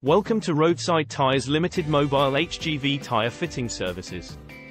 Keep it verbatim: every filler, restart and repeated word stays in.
Welcome to Roadside Tyres Limited Mobile H G V Tyre Fitting Services.